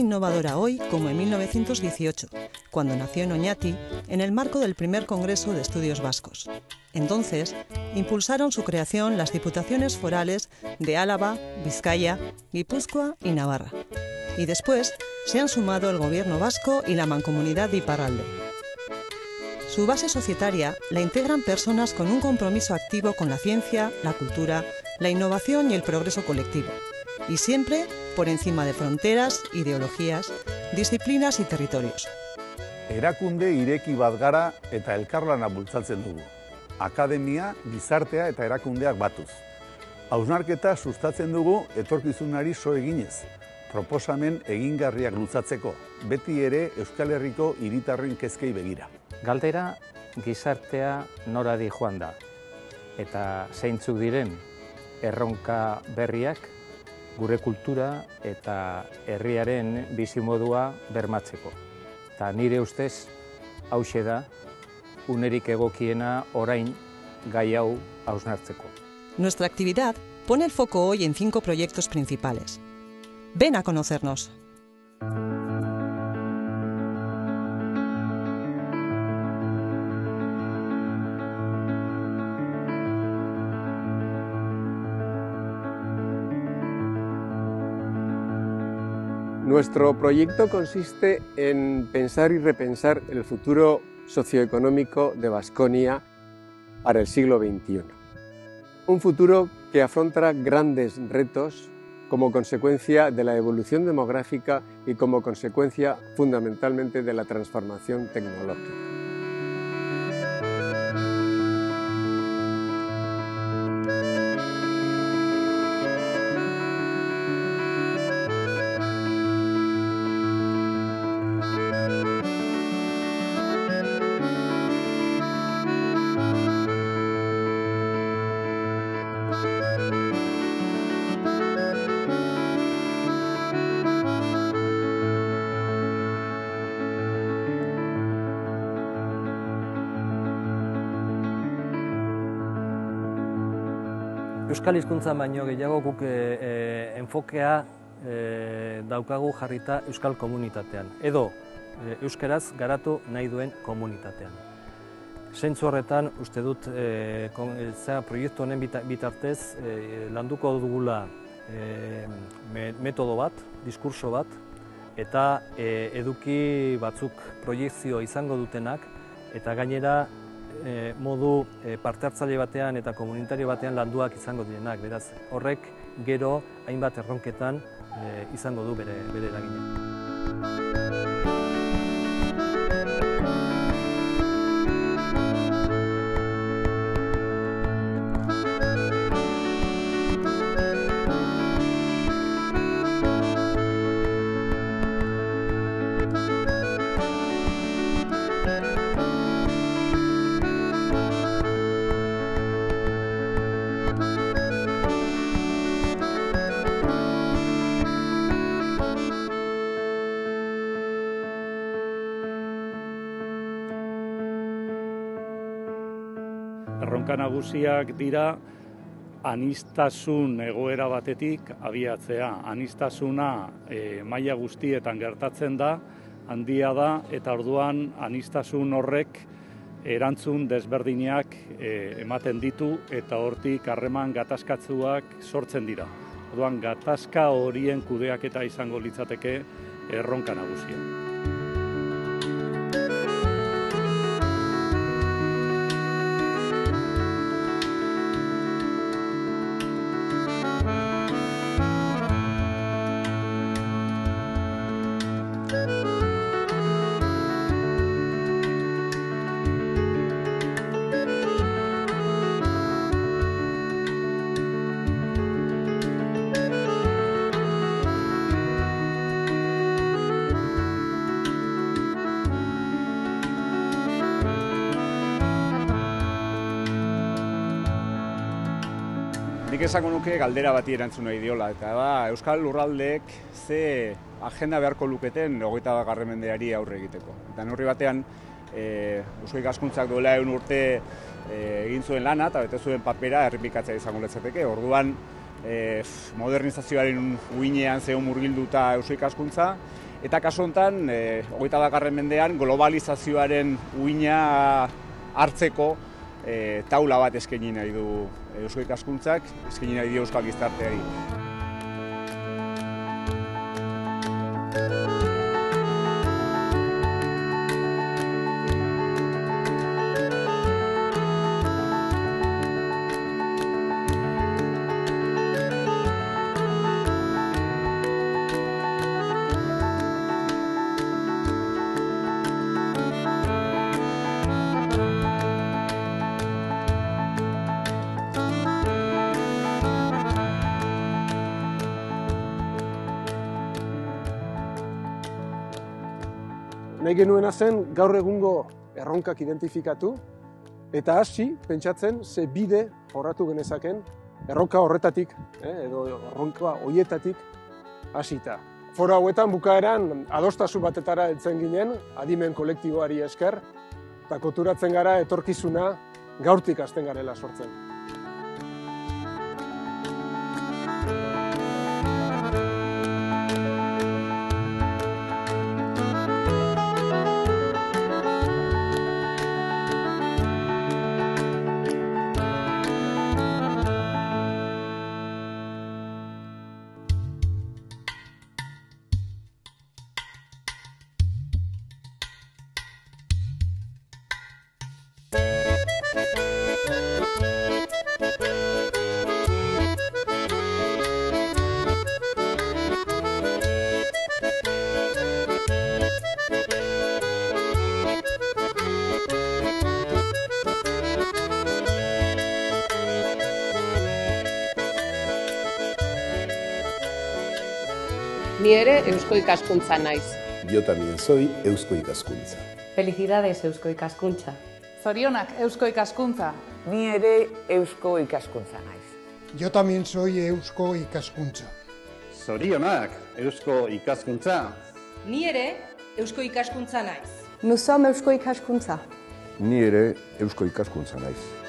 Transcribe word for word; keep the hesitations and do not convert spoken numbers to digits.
innovadora hoy como en mil novecientos dieciocho, cuando nació en Oñati, en el marco del primer Congreso de Estudios Vascos. Entonces, impulsaron su creación las diputaciones forales de Álava, Vizcaya, Guipúzcoa y Navarra. Y después se han sumado el Gobierno vasco y la Mancomunidad de Iparralde. Su base societaria la integran personas con un compromiso activo con la ciencia, la cultura, la innovación y el progreso colectivo, y siempre por encima de fronteras, ideologías, disciplinas y territorios. Erakunde ireki bat gara eta elkarlana bultzatzen dugu. Akademia, gizartea eta erakundeak batuz. Hausnarketa sustatzen dugu etorkizunari so eginez, proposamen egingarriak luzatzeko, beti ere Euskal Herriko hiritarren kezkei begira. Galdera gizartea noradi joan da, eta zeintzuk diren erronka berriak gure kultura eta herriaren bizimodua bermatzeko. Eta nire ustez, hauxe da, unerik egokiena orain gai hau hausnartzeko. Nuestra actividad pone el foco hoy en cinco proyectos principales. Ven a conocernos. Nuestro proyecto consiste en pensar y repensar el futuro socioeconómico de Baskonia para el siglo veintiuno. Un futuro que afronta grandes retos como consecuencia de la evolución demográfica y como consecuencia fundamentalmente de la transformación tecnológica. Euskal hizkuntza baino gehiago guk e, enfokea e, daukagu jarrita euskal komunitatean, edo e, euskaraz garatu nahi duen komunitatean. Zentzu horretan, uste dut, e, kon, e, zera, proiektu honen bitartez e, landuko dugula e, metodo bat, diskurso bat, eta e, eduki batzuk proiektzio izango dutenak, eta gainera E, modu e, parte hartzaile batean eta komunitario batean landuak izango direnak. Beraz, horrek gero hainbat erronketan e, izango du bere, bere eragina. Erronka nagusiak dira aniztasun egoera batetik abiatzea. Aniztasuna e, maila guztietan gertatzen da, handia da, eta orduan aniztasun horrek erantzun desberdinak e, ematen ditu eta hortik harreman gatazkatzuak sortzen dira. Orduan gatazka horien kudeaketa izango litzateke erronka nagusia. Nik esango nuke galdera bati erantzun nahi diola, eta da, Euskal Lurraldeek ze agenda beharko luketen hogeita bat mendeari aurre egiteko. Eta neurri batean, e, Eusko Ikaskuntzak duela ehun urte e, egin zuen lana eta bete zuen papera errepikatzea izango litzateke. Orduan, e, modernizazioaren uinean zehon murgilduta Eusko Ikaskuntza, Eta kasu honetan, e, hogeita bagarren mendean, globalizazioaren uina hartzeko e, taula bat eskaini nahi du Eusko Ikaskuntzak, eskaini nahi dio Euskal Gizarteari. Nahi genuena zen gaur egungo erronkak identifikatu eta hasi pentsatzen ze bide jorratu genezaken erronka horretatik, eh, edo erronka hoietatik hasita. Foro hauetan bukaeran adostasun batetara heltzen ginen, adimen kolektiboari esker, eta konturatzen gara etorkizuna gaurtik hasten garela sortzen. Ni ere Eusko Ikaskuntza naiz. Yo también soy Eusko Ikaskuntza. Felicidades, Eusko Ikaskuntza. Zorionak, Eusko Ikaskuntza. Ni ere Eusko Ikaskuntza naiz. Yo también soy Eusko Ikaskuntza. Zorionak, Eusko Ikaskuntza. Ni ere Eusko Ikaskuntza naiz. Nous sommes Eusko Ikaskuntza. Ni ere Eusko Ikaskuntza naiz.